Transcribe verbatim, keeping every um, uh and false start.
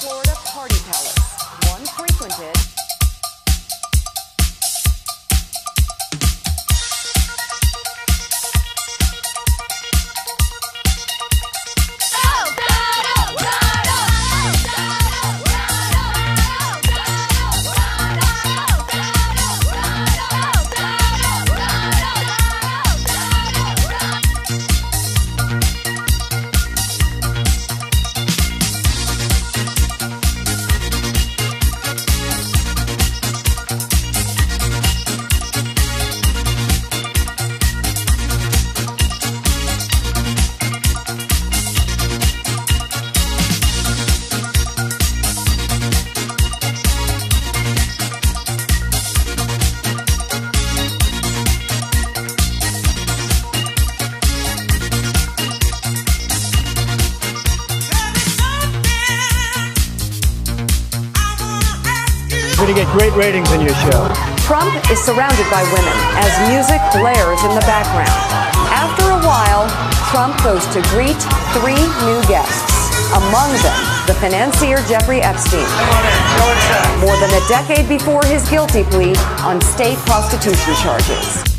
Florida party palace, one frequented You're going to get great ratings in your show. Trump is surrounded by women as music blares in the background. After a while, Trump goes to greet three new guests. Among them, the financier Jeffrey Epstein. More than a decade before his guilty plea on state prostitution charges.